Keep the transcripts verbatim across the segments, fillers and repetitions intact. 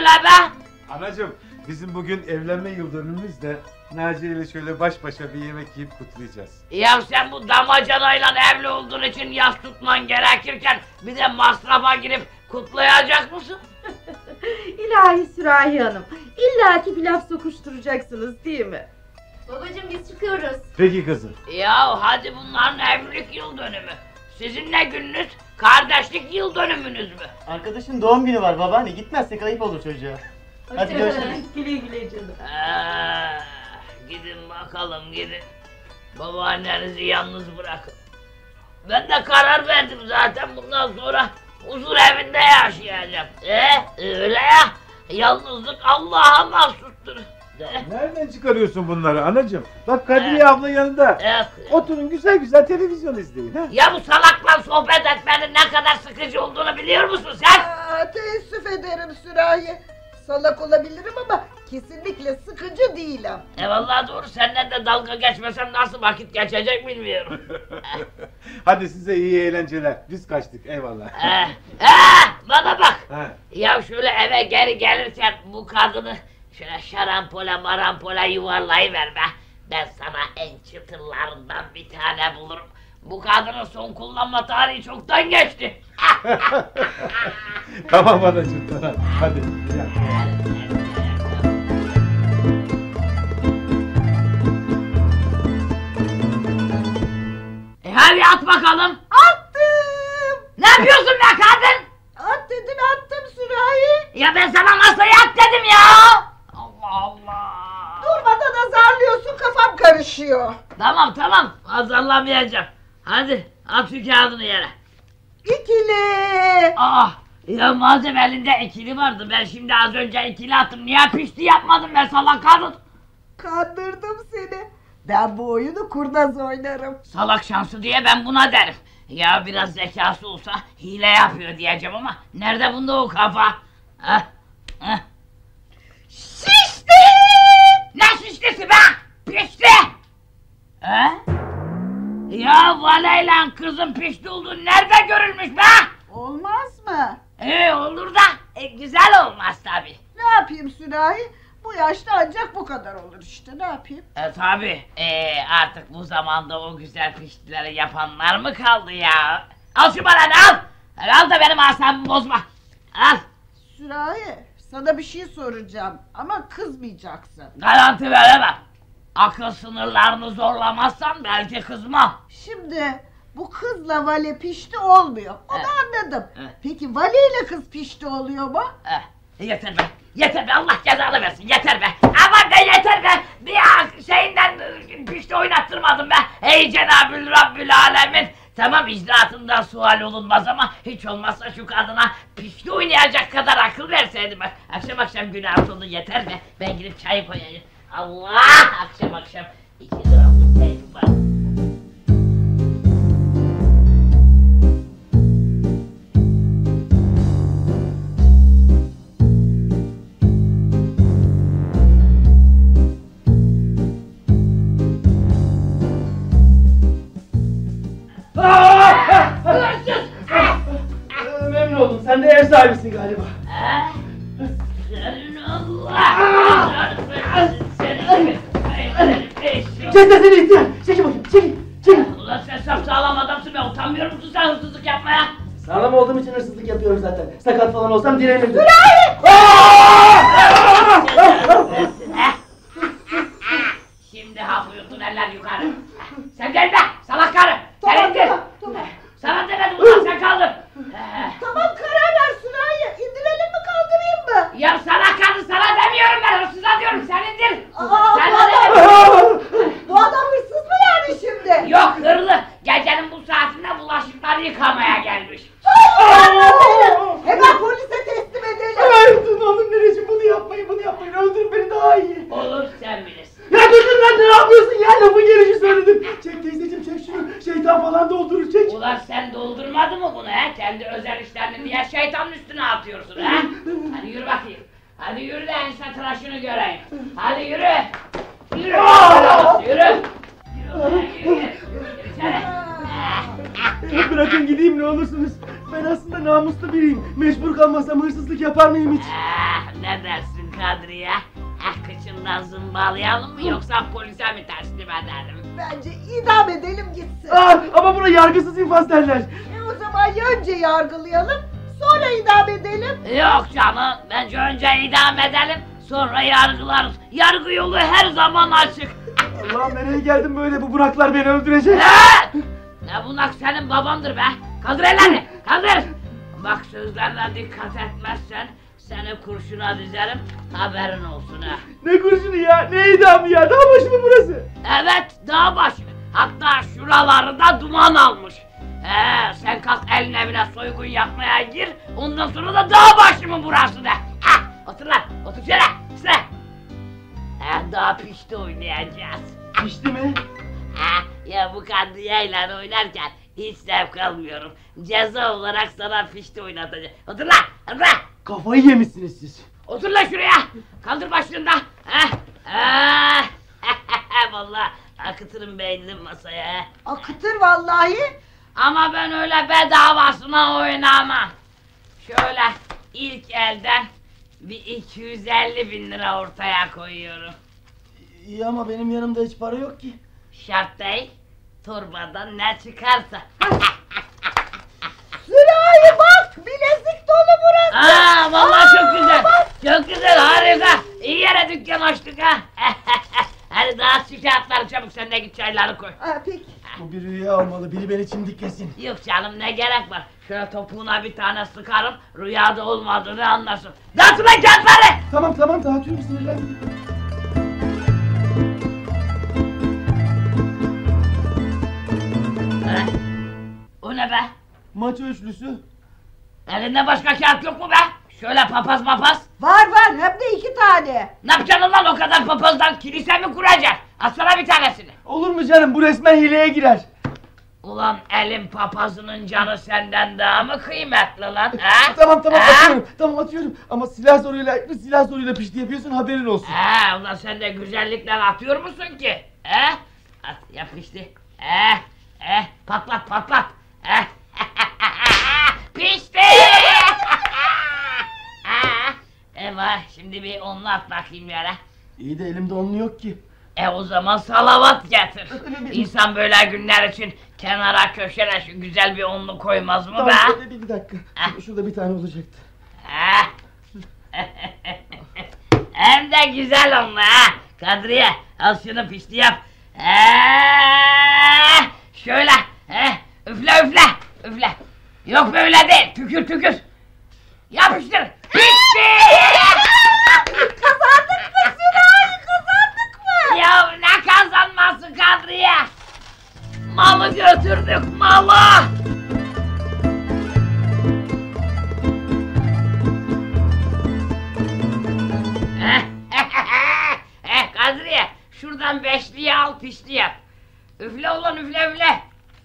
öyle be? Anacığım, bizim bugün evlenme yıl dönümümüz de Naciye ile şöyle baş başa bir yemek yiyip kutlayacağız. Ya sen bu damacanayla evli olduğun için yas tutman gerekirken bir de masrafa girip kutlayacak mısın? İlahi Sürahi Hanım, illaki bir laf sokuşturacaksınız değil mi? Babacığım biz çıkıyoruz. Peki kızım. Ya hadi bunların evlilik yıl dönümü. Sizin ne gününüz? Kardeşlik yıl dönümünüz mü? Arkadaşın doğum günü var babaanne, gitmezsek ayıp olur çocuğa. Hadi görüşürüz. Güle güle canım. Ee, gidin bakalım gidin. Babaannenizi yalnız bırakın. Ben de karar verdim zaten, bundan sonra huzur evinde yaşayacağım. Ee, öyle ya. Yalnızlık Allah'a mahsustur. De. Nereden çıkarıyorsun bunları anacığım? Bak Kadriye abla yanında. Evet. Oturun güzel güzel televizyon izleyin ha. Ya bu salakla sohbet etmenin ne kadar sıkıcı olduğunu biliyor musun sen? Aa, teessüf ederim Sürahi. Salak olabilirim ama kesinlikle sıkıcı değilim. E vallahi doğru, senden de dalga geçmesem nasıl vakit geçecek bilmiyorum. Hadi size iyi eğlenceler. Biz kaçtık eyvallah. Ee, ee, bana bak. Ha. Ya şöyle eve geri gelirken bu kadını şöyle şarampola marampola yuvarlayıver be. Ben sana en çıtırlarından bir tane bulurum. Bu kadının son kullanma tarihi çoktan geçti. Tamam anacığım tamam. Hadi. Gel. E hadi at bakalım. Attım. Ne yapıyorsun be kadın? At dedin attım Sürahi. Ya ben sana masaya at dedim ya. Allah Allah. Durmadan azarlıyorsun, kafam karışıyor. Tamam tamam, azarlamayacağım. Hadi at şu kağıdını yere. İkili. Aa, ya madem elinde ikili vardı, ben şimdi az önce ikili attım. Niye pişti yapmadım ben salak kadın? Kandırdım seni. Ben bu oyunu kurnaz oynarım. Salak şansı diye ben buna derim. Ya biraz zekası olsa hile yapıyor diyeceğim ama nerede bunda o kafa? Heh, heh. Şişti. Ne şişlisi be? Pişti! He? Ya valeyle kızın pişti olduğu nerede görülmüş be? Olmaz mı? Ee olur da e, güzel olmaz tabi. Ne yapayım Sürahi? Bu yaşta ancak bu kadar olur işte, ne yapayım? E tabi e, artık bu zamanda o güzel piştileri yapanlar mı kaldı ya? Al şu paranı al! Al da benim asabımı bozma. Al! Sürahi, sana bir şey soracağım ama kızmayacaksın. Garanti veremem. Akıl sınırlarını zorlamazsan belki kızmam. Şimdi bu kızla vale pişti olmuyor. Onu Evet. anladım. Evet. Peki vale ile kız pişti oluyor mu? Eh, yeter be, yeter be, Allah cezanı versin, yeter be. Aman be yeter be, bir ya- şeyinden e, pişti oynattırmadım be. Ey Cenab-ül Rabbül Alemin. Tamam, icraatından sual olunmaz ama hiç olmazsa şu kadına pişti oynayacak kadar akıl verseydim bak. Akşam akşam günah sonu yeter be, ben gidip çay koyayım. Allah, akşam akşam iki liralık teyip var. Memnun oldum, sen de ev sahibisin galiba. Ah, senin Allah! Senin Çek sesini ihtiyar, çekil bakayım, çekil, çekil. Ulan sen sapsağlam adamsın be, utanmıyor musun sen hırsızlık yapmaya? Sağlam olduğum için hırsızlık yapıyorum zaten. Sakat falan olsam direnirdim. Şimdi hap uyutun, eller yukarı. Sen gel be, salak karı! Sen Tamam, indir! tamam, tamam. Sana demedim ulan, sen kaldır! Tamam, karar ver Sürahi. İndirelim mi, kaldırayım mı? Ya sana karı, sana demiyorum ben, hırsıza diyorum, sen indir! Aa, Sen bu de adam, demedim! bu adam hırsız mı yani şimdi? Yok hırlı, gecenin bu saatinde bulaşıkları yıkamaya gelmiş. Hemen polise teslim edelim. Ay dur oğlum neresi, bunu yapmayın, bunu yapmayın. Öldürün beni daha iyi. Olur, sen bilirsin. Ya dur dur lan, ne yapıyorsun ya? Lafın gelişi söyledim. Çek teyzeciğim, çek şunu. Şeytan falan doldurur, çek. Ulan sen doldurmadın mı bunu he? Kendi özel işlerini niye şeytanın üstüne atıyorsun he? Hadi yürü bakayım. Hadi yürü de ense tıraşını göreyim. Hadi yürü. Yürü. Yürü. Yürü. Yürü. Yürü. Bırakın gideyim ne olursunuz. Ben aslında namuslu biriyim. Mecbur kalmasam hırsızlık yapar mıyım hiç? Ah, Ne dersin Kadriye? Ah, kıçından zımbalayalım mı yoksa polise mi teslim edelim? Bence idam edelim gitsin. Aa, ama buna yargısız infaz derler. E o zaman ya önce yargılayalım, sonra idam edelim. Yok canım, bence önce idam edelim, sonra yargılarız. Yargı yolu her zaman açık. Allah nereye geldim böyle, bu Buraklar beni öldürecek. Ne? Ne bunak senin babandır be. Kaldır ellerini, kaldır. Bak sözlerine dikkat etmezsen seni kurşuna dizerim, haberin olsun ha. Ne kurşunu ya, ne idamı ya, daha başı mı burası? Evet, dağ başı. Hatta şuraları da duman almış. He, sen kalk elin evine soygun yapmaya gir, ondan sonra da dağ başı mı burası de. Ha, otur lan, otur şöyle, şöyle. He, daha pişti oynayacağız. Pişti mi? Ha, ya bu Kadriye'yle oynarken hiç zevk almıyorum. Ceza olarak sana pişti oynatacağım. Otur lan, otur lan. Kafayı yemişsiniz siz. Otur lan şuraya. Kaldır başlığında. Ha, ha. Vallahi akıtırım beynini masaya. Akıtır vallahi. Ama ben öyle bedavasına oynamam. Şöyle ilk elden bir iki yüz elli bin lira ortaya koyuyorum. İyi ama benim yanımda hiç para yok ki. Şart değil, torbadan ne çıkarsa. Sürahi bak, bilezik dolu burası. Aa, vallahi çok güzel, çok güzel, harika. İyi yere dükkan açtık ha. Hadi dağıt şu kağıtları çabuk, sen de git çayları koy. Ha, peki. Bu bir rüya olmalı, biri beni çimdiklesin. Yok canım, ne gerek var? Şöyle topuğuna bir tane sıkarım, rüyada olmadığını anlarsın. Dağıt ulan kağıtları! Tamam tamam, dağıtıyorum, sinirlenme. He? O ne be? Maç üçlüsü. Elinde başka kağıt yok mu be? Şöyle papaz mapaz. Var var, hem de iki tane. Ne yapacaksın lan o kadar papazdan? Kilise mi kuracaksın? Atsana bir tanesini. Olur mu canım, bu resmen hileye girer. Ulan elin papazının canı senden daha mı kıymetli lan? Ha? Tamam tamam, Ha? atıyorum, tamam atıyorum. Ama silah zoruyla, silah zoruyla pişti yapıyorsun, haberin olsun. Ha, ulan sen de güzellikler atıyor musun ki? He? At, yap işte. He? He? Patlat patlat. He? Pişti! Ha? Eyvah, şimdi bir onunla at bakayım yere. İyi de elimde onlu yok ki. E o zaman salavat getir. İnsan böyle günler için kenara köşene şu güzel bir onlu koymaz mı Tamam, be? bir, bir, bir dakika. Ha? Şurada bir tane olacaktı. Ha? Hem de güzel onlu ha. Kadriye, al şunu pişti yap. Ee, şöyle, he, üfle üfle, üfle. Yok böyle değil, tükür tükür. Yapıştır. Pişti! Kazandık mı Sürahi, kazandık mı? Ya ne kazanması Kadriye? Malı götürdük, malı! Eh Kadriye, şuradan beşliği al pişli yap. Üfle ulan üfle üfle.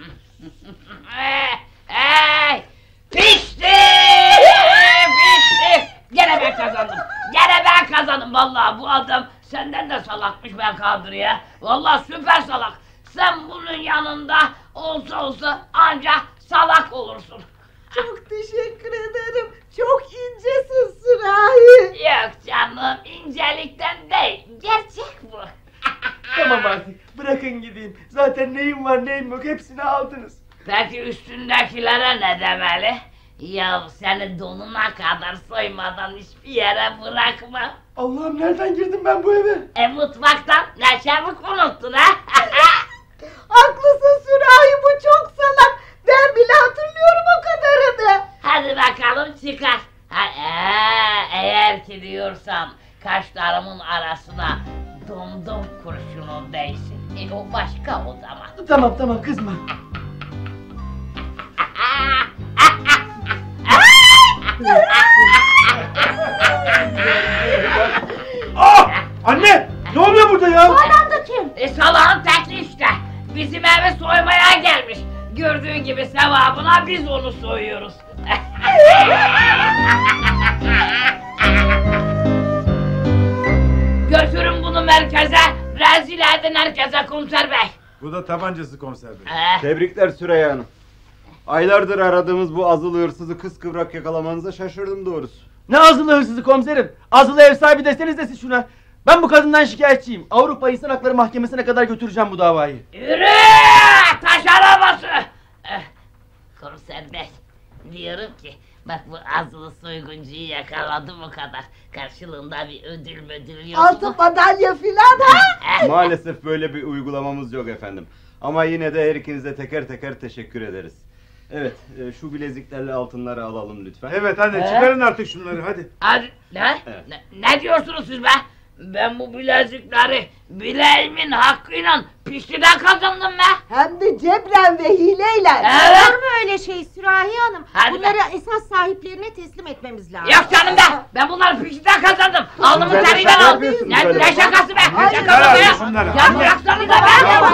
Hey, pişti! Pişti! Gene ben kazandım. Gene ben kazandım vallahi, bu adam senden de salakmış ben Kadriye. Vallahi süper salak. Sen bunun yanında olsa olsa ancak salak olursun. Çok teşekkür ederim. Çok incesin Sürahi. Yok canım, incelikten değil, gerçek bu. Tamam artık, bırakın gideyim. Zaten neyim var neyim yok, hepsini aldınız. Peki üstündekilere ne demeli? Ya seni donuna kadar soymadan hiçbir yere bırakma. Allah'ım, nereden girdim ben bu eve? E mutfaktan ne çabuk unuttun ha? Haklısın Sürahi, bu çok salak. Ben bile hatırlıyorum o kadarını. Hadi bakalım çıkar. Ha, ee, eğer ki diyorsan kaşlarımın arasına domdom kurşunu değsin. E o başka o zaman. Tamam tamam, kızma. Ah! Anne! Ne oluyor burada ya? Adam da kim? E salağın tekli işte. Bizim eve soymaya gelmiş. Gördüğün gibi sevabına biz onu soyuyoruz. Götürün bunu merkeze. Rezil edin herkese komiser bey. Bu da tabancası komiser bey. Eh, Tebrikler Süreyya Hanım. Aylardır aradığımız bu azılı hırsızı kıskıvrak yakalamanıza şaşırdım doğrusu. Ne azılı hırsızı komiserim. Azılı ev sahibi deseniz de siz şuna. Ben bu kadından şikayetçiyim. Avrupa İnsan Hakları Mahkemesi'ne kadar götüreceğim bu davayı. Yürü! Taş arabası! Eh, Komiser Bey, diyorum ki, bak bu azılı soyguncuyu yakaladım o kadar. Karşılığında bir ödül müdül yok mu? Altın madalya filan ha? Eh, Maalesef böyle bir uygulamamız yok efendim. Ama yine de her ikinize teker teker teşekkür ederiz. Evet, e, şu bileziklerle altınları alalım lütfen. Evet hadi He? çıkarın artık şunları hadi. hadi, ne? Evet. ne? Ne diyorsunuz siz be? Ben bu bilezikleri bileğimin hakkıyla piştiden kazandım be! Hem de cebren ve hileyle. Evet. Olur mu öyle şey Sürahi Hanım? Hadi Bunları be. esas sahiplerine teslim etmemiz lazım. Yok canım be! Ben bunları piştiden kazandım! Alnımın Böyle teriyle şaka aldım! yapıyorsunuz Ne, böyle. ne şakası be? Ne Ay, şakası ya, be? şunları, Ya anne. bıraksanıza be! Ya,